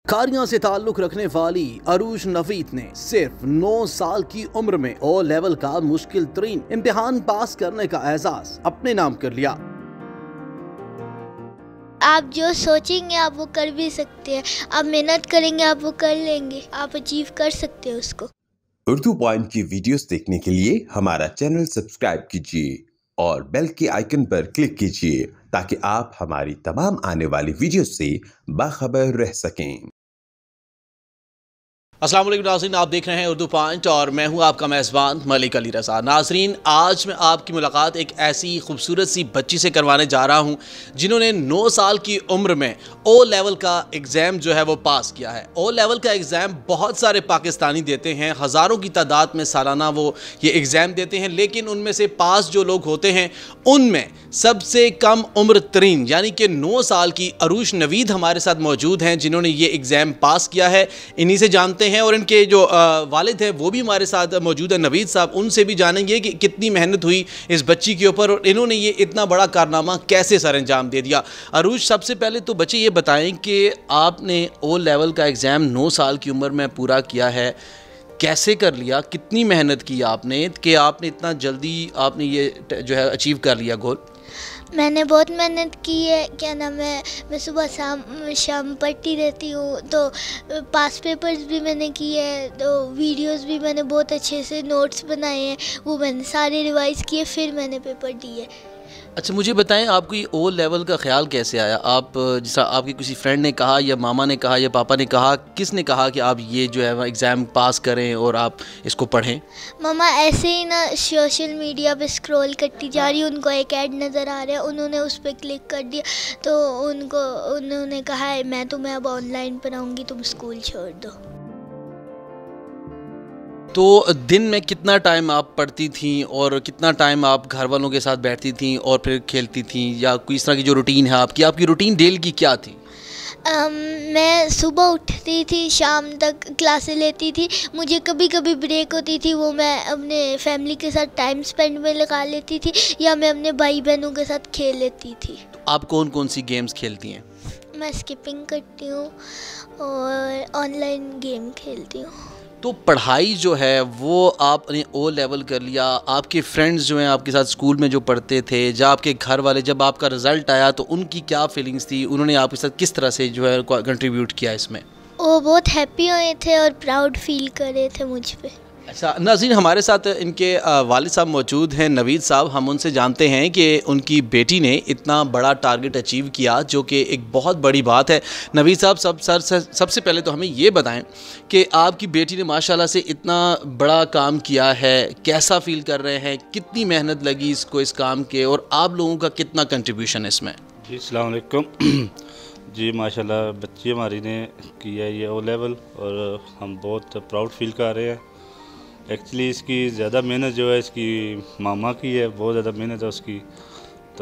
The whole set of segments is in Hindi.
कारियां से ताल्लुक रखने वाली अरूज नवीद ने सिर्फ 9 साल की उम्र में ओ लेवल का मुश्किल तरीन इम्तिहान पास करने का एजाज अपने नाम कर लिया। आप जो सोचेंगे आप वो कर भी सकते हैं, आप मेहनत करेंगे आप वो कर लेंगे, आप अचीव कर सकते हैं उसको। उर्दू पॉइंट की वीडियोस देखने के लिए हमारा चैनल सब्सक्राइब कीजिए और बेल के आइकन पर क्लिक कीजिए ताकि आप हमारी तमाम आने वाली वीडियोस से बाखबर रह सकें। अस्सलाम वालेकुम नाज़रीन, आप देख रहे हैं उर्दू पॉइंट और मैं हूं आपका मेज़बान मलिक अली रज़ा। नाज़रीन, आज मैं आपकी मुलाकात एक ऐसी खूबसूरत सी बच्ची से करवाने जा रहा हूं जिन्होंने 9 साल की उम्र में ओ लेवल का एग्ज़ाम जो है वो पास किया है। ओ लेवल का एग्ज़ाम बहुत सारे पाकिस्तानी देते हैं, हज़ारों की तादाद में सालाना वो ये एग्ज़ाम देते हैं, लेकिन उनमें से पास जो लोग होते हैं उनमें सबसे कम उम्र तरीन यानी कि 9 साल की अरूज नवीद हमारे साथ मौजूद हैं जिन्होंने ये एग्ज़ाम पास किया है। इन्हीं से जानते हैं और इनके जो वालिद हैं वो भी हमारे साथ मौजूद है नवीद साहब, उनसे भी जानेंगे कि कितनी मेहनत हुई इस बच्ची के ऊपर और इन्होंने ये इतना बड़ा कारनामा कैसे सर अंजाम दे दिया। अरूज, सबसे पहले तो बच्चे ये बताएं कि आपने ओ लेवल का एग्ज़ाम 9 साल की उम्र में पूरा किया है, कैसे कर लिया, कितनी मेहनत की आपने कि आपने इतना जल्दी आपने ये जो है अचीव कर लिया गोल? मैंने बहुत मेहनत की है, क्या नाम है, मैं सुबह शाम पढ़ती रहती हूँ, तो पास पेपर्स भी मैंने किए हैं, तो वीडियोस भी मैंने बहुत अच्छे से नोट्स बनाए हैं, वो मैंने सारे रिवाइज़ किए, फिर मैंने पेपर दिए। अच्छा, मुझे बताएं आपको ये ओ लेवल का ख्याल कैसे आया? आप जैसा आपके किसी फ्रेंड ने कहा या मामा ने कहा या पापा ने कहा, किसने कहा कि आप ये जो है एग्ज़ाम पास करें और आप इसको पढ़ें? मम्मा ऐसे ही ना सोशल मीडिया पे स्क्रॉल करती जा रही, उनको एक ऐड नज़र आ रहा है, उन्होंने उस पर क्लिक कर दिया, तो उन्होंने कहा है मैं तुम्हें अब ऑनलाइन पढ़ाऊँगी, तुम स्कूल छोड़ दो। तो दिन में कितना टाइम आप पढ़ती थी और कितना टाइम आप घर वालों के साथ बैठती थी और फिर खेलती थी, या कोई इस तरह की जो रूटीन है आपकी रूटीन डेली की क्या थी? मैं सुबह उठती थी, शाम तक क्लासें लेती थी, मुझे कभी कभी ब्रेक होती थी, वो मैं अपने फैमिली के साथ टाइम स्पेंड में लगा लेती थी या मैं अपने भाई बहनों के साथ खेल लेती थी। तो आप कौन कौन सी गेम्स खेलती हैं? मैं स्किपिंग करती हूँ और ऑनलाइन गेम खेलती हूँ। तो पढ़ाई जो है वो आपने ओ लेवल कर लिया, आपके फ्रेंड्स जो हैं आपके साथ स्कूल में जो पढ़ते थे, जब आपके घर वाले जब आपका रिज़ल्ट आया तो उनकी क्या फीलिंग्स थी, उन्होंने आपके साथ किस तरह से जो है कंट्रीब्यूट किया इसमें? वो बहुत हैप्पी हुए थे और प्राउड फील कर रहे थे मुझ पे। अच्छा नाज़रीन, हमारे साथ इनके वालिद साहब मौजूद हैं नवीद साहब, हम उनसे जानते हैं कि उनकी बेटी ने इतना बड़ा टारगेट अचीव किया जो कि एक बहुत बड़ी बात है। नवीद साहब, सबसे पहले तो हमें ये बताएं कि आपकी बेटी ने माशाल्लाह से इतना बड़ा काम किया है, कैसा फील कर रहे हैं, कितनी मेहनत लगी इसको इस काम के, और आप लोगों का कितना कंट्रीब्यूशन है इसमें? जी अस्सलाम वालेकुम। जी माशाल्लाह बच्ची हमारी ने किया ये ओ लेवल और हम बहुत प्राउड फील कर रहे हैं। एक्चुअली इसकी ज़्यादा मेहनत जो है इसकी मामा की है, बहुत ज़्यादा मेहनत है उसकी, तो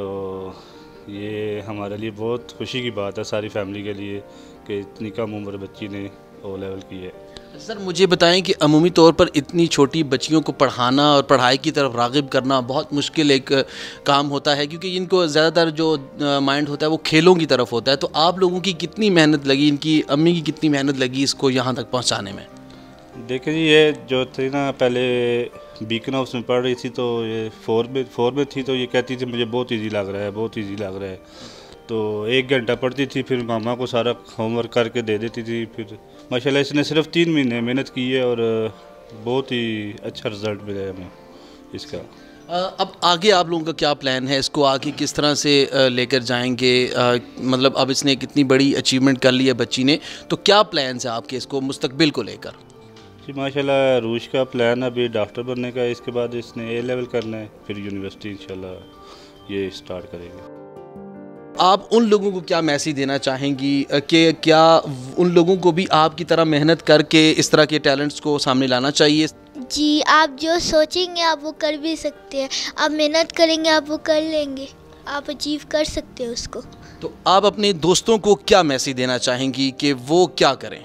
ये हमारे लिए बहुत खुशी की बात है सारी फैमिली के लिए कि इतनी कम उम्र बच्ची ने ओ लेवल की है। सर मुझे बताएं कि अमूमी तौर पर इतनी छोटी बच्चियों को पढ़ाना और पढ़ाई की तरफ राग़िब करना बहुत मुश्किल एक काम होता है, क्योंकि इनको ज़्यादातर जो माइंड होता है वो खेलों की तरफ होता है। तो आप लोगों की कितनी मेहनत लगी, इनकी अम्मी की कितनी मेहनत लगी इसको यहाँ तक पहुँचाने में? देखिए जी, ये जो थी ना पहले बीकन हाउस में पढ़ रही थी, तो ये फोर में थी, तो ये कहती थी मुझे बहुत इजी लग रहा है, बहुत इजी लग रहा है, तो 1 घंटा पढ़ती थी, फिर मामा को सारा होमवर्क करके दे देती थी। फिर माशाल्लाह इसने सिर्फ 3 महीने मेहनत की है और बहुत ही अच्छा रिज़ल्ट मिला है हमें इसका। अब आगे आप लोगों का क्या प्लान है, इसको आगे किस तरह से लेकर जाएंगे? मतलब अब इसने कितनी बड़ी अचीवमेंट कर ली है बच्ची ने, तो क्या प्लान्स है आपके इसको मुस्तकबिल को लेकर? जी माशाल्लाह रूश का प्लान अभी डॉक्टर बनने का है, इसके बाद इसने ए लेवल करना है, फिर यूनिवर्सिटी इंशाल्लाह ये स्टार्ट करेंगे। आप उन लोगों को क्या मैसेज देना चाहेंगी कि क्या उन लोगों को भी आपकी तरह मेहनत करके इस तरह के टैलेंट्स को सामने लाना चाहिए? जी, आप जो सोचेंगे आप वो कर भी सकते हैं, आप मेहनत करेंगे आप वो कर लेंगे, आप अचीव कर सकते हैं उसको। तो आप अपने दोस्तों को क्या मैसेज देना चाहेंगी कि वो क्या करें?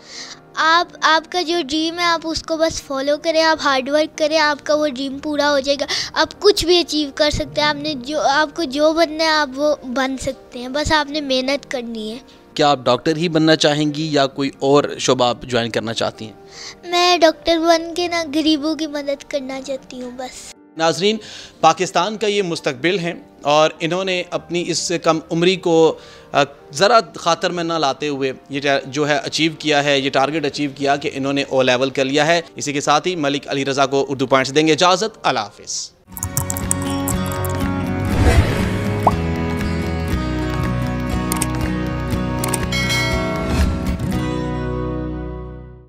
आपका जो ड्रीम है आप उसको बस फॉलो करें, आप हार्ड वर्क करें, आपका वो ड्रीम पूरा हो जाएगा। आप कुछ भी अचीव कर सकते हैं, आपको जो बनना है आप वो बन सकते हैं, बस आपने मेहनत करनी है। क्या आप डॉक्टर ही बनना चाहेंगी या कोई और शोबा आप ज्वाइन करना चाहती हैं? मैं डॉक्टर बन के ना गरीबों की मदद करना चाहती हूँ बस। नाजरीन, पाकिस्तान का ये मुस्तकबिल हैं और इन्होंने अपनी इससे कम उम्री को ज़रा खातर में ना लाते हुए ये जो है अचीव किया है, ये टारगेट अचीव किया कि इन्होंने ओ लेवल कर लिया है। इसी के साथ ही मलिक अली रज़ा को उर्दू पॉइंट्स देंगे इजाज़त। अल्लाह हाफ़िज़।